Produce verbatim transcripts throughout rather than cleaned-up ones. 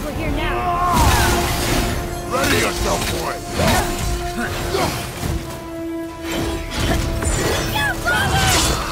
we're here now. Ready yourself, boy! Yeah, brother!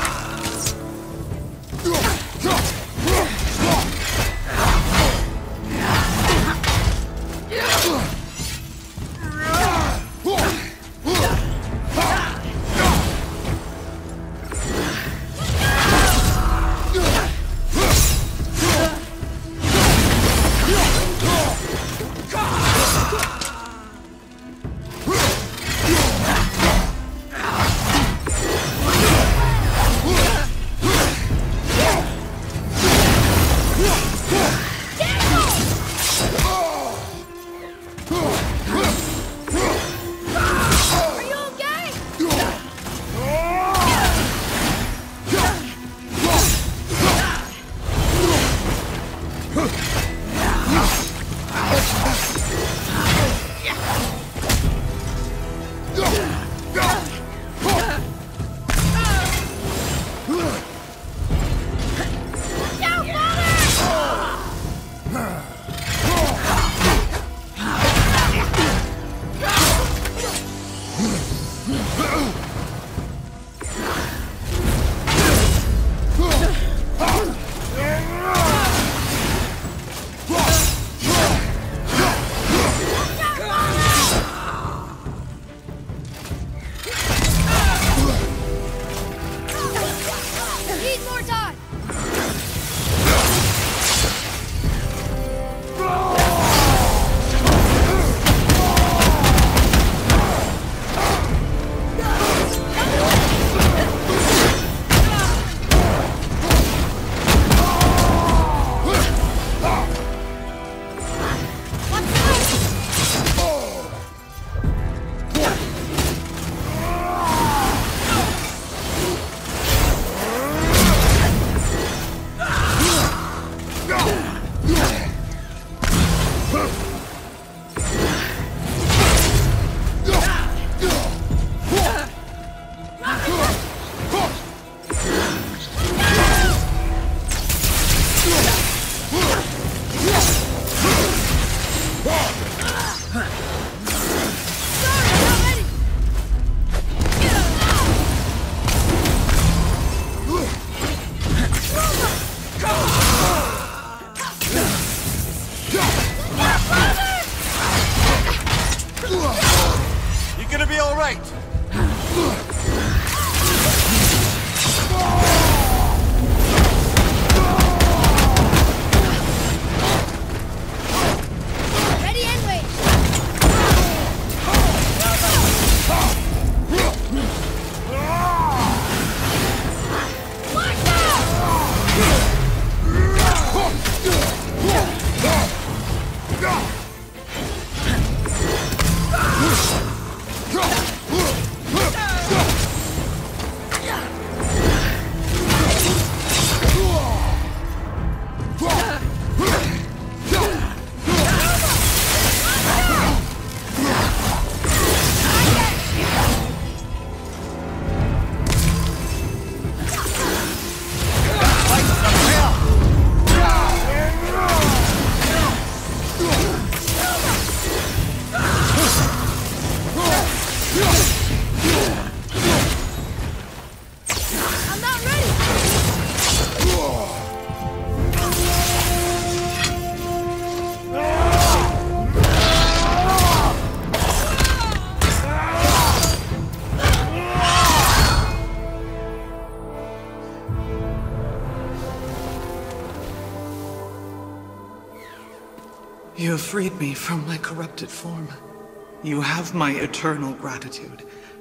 You have freed me from my corrupted form. You have my eternal gratitude.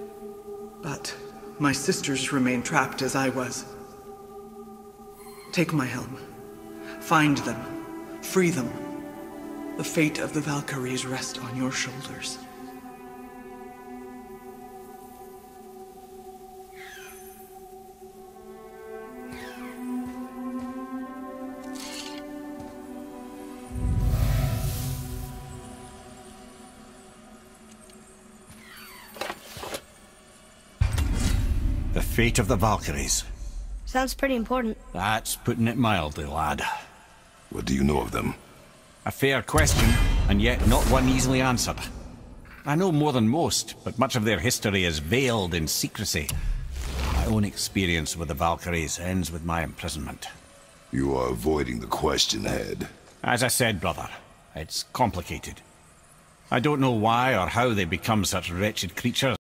But my sisters remain trapped as I was. Take my helm. Find them. Free them. The fate of the Valkyries rests on your shoulders. The fate of the Valkyries. Sounds pretty important. That's putting it mildly, lad. What do you know of them? A fair question, and yet not one easily answered. I know more than most, but much of their history is veiled in secrecy. My own experience with the Valkyries ends with my imprisonment. You are avoiding the question, Head. As I said, brother, it's complicated. I don't know why or how they become such wretched creatures.